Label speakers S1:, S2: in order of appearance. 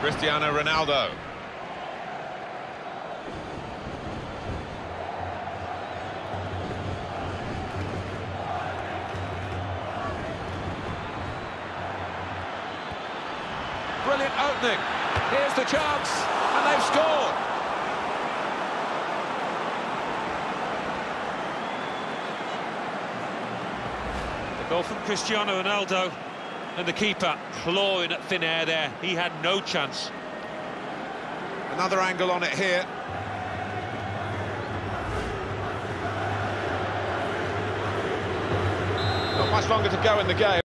S1: Cristiano Ronaldo. Brilliant opening. Here's the chance, and they've scored.
S2: The goal from Cristiano Ronaldo, and the keeper clawing at thin air there. He had no chance.
S1: Another angle on it here. Not much longer to go in the game.